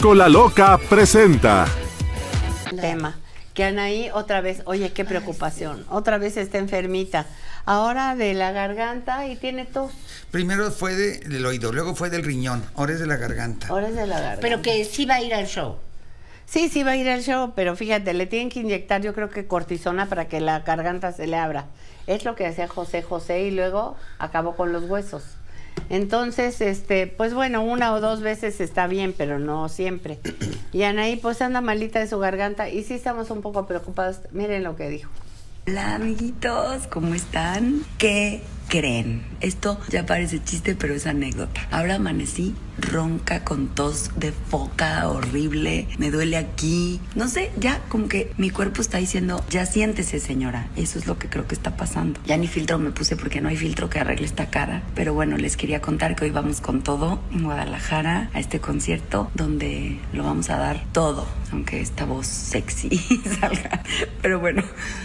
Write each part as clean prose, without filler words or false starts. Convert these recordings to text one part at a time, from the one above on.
Cola Loca presenta. Tema. Que Anaí otra vez, oye, qué preocupación, otra vez está enfermita. Ahora de la garganta y tiene tos. Primero fue del oído, luego fue del riñón, ahora es de la garganta. Ahora es de la garganta. Pero que sí va a ir al show. Sí, sí va a ir al show, pero fíjate, le tienen que inyectar yo creo que cortisona para que la garganta se le abra. Es lo que hacía José José y luego acabó con los huesos. Entonces, pues bueno, una o dos veces está bien, pero no siempre. Y Anaí pues anda malita de su garganta y sí estamos un poco preocupados. Miren lo que dijo. Hola amiguitos, ¿cómo están? ¿Qué creen? Esto ya parece chiste, pero es anécdota. Ahora amanecí ronca con tos de foca horrible, me duele aquí. No sé, ya como que mi cuerpo está diciendo, ya siéntese señora. Eso es lo que creo que está pasando. Ya ni filtro me puse porque no hay filtro que arregle esta cara. Pero bueno, les quería contar que hoy vamos con todo en Guadalajara a este concierto donde lo vamos a dar todo, aunque esta voz sexy salga. Pero bueno.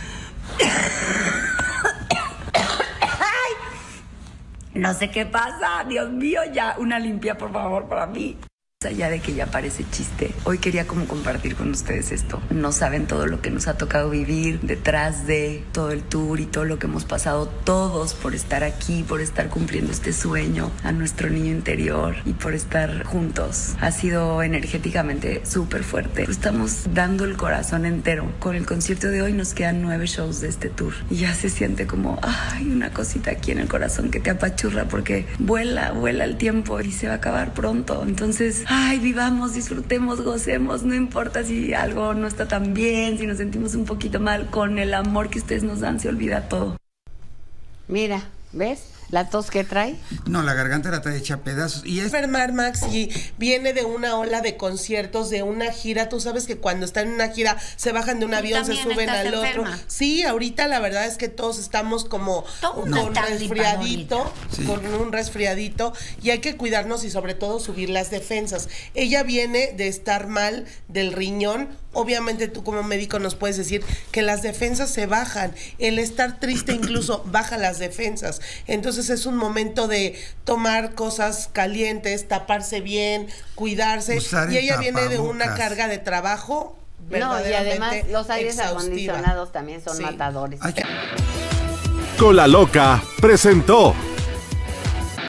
No sé qué pasa, Dios mío, ya una limpia por favor para mí. Allá de que ya parece chiste, hoy quería como compartir con ustedes esto. No saben todo lo que nos ha tocado vivir detrás de todo el tour y todo lo que hemos pasado todos por estar aquí, por estar cumpliendo este sueño a nuestro niño interior y por estar juntos. Ha sido energéticamente súper fuerte. Estamos dando el corazón entero. Con el concierto de hoy nos quedan 9 shows de este tour y ya se siente como, ay, una cosita aquí en el corazón que te apachurra porque vuela el tiempo y se va a acabar pronto. Entonces, ay, vivamos, disfrutemos, gocemos, no importa si algo no está tan bien, si nos sentimos un poquito mal, con el amor que ustedes nos dan se olvida todo. Mira, ¿ves? La tos que trae. No, la garganta la trae hecha a pedazos. Y es enfermar, Max, y viene de una ola de conciertos, de una gira. Tú sabes que cuando están en una gira se bajan de un avión, se suben al otro. Sí, ahorita la verdad es que todos estamos como con resfriadito, sí, con un resfriadito, y hay que cuidarnos y sobre todo subir las defensas. Ella viene de estar mal del riñón. Obviamente tú como médico nos puedes decir que las defensas se bajan. El estar triste incluso baja las defensas. Entonces es un momento de tomar cosas calientes, taparse bien, cuidarse. Y ella viene de una carga de trabajo verdaderamente no, y además los aires exhaustiva. acondicionados también son matadores. Cola Loca presentó.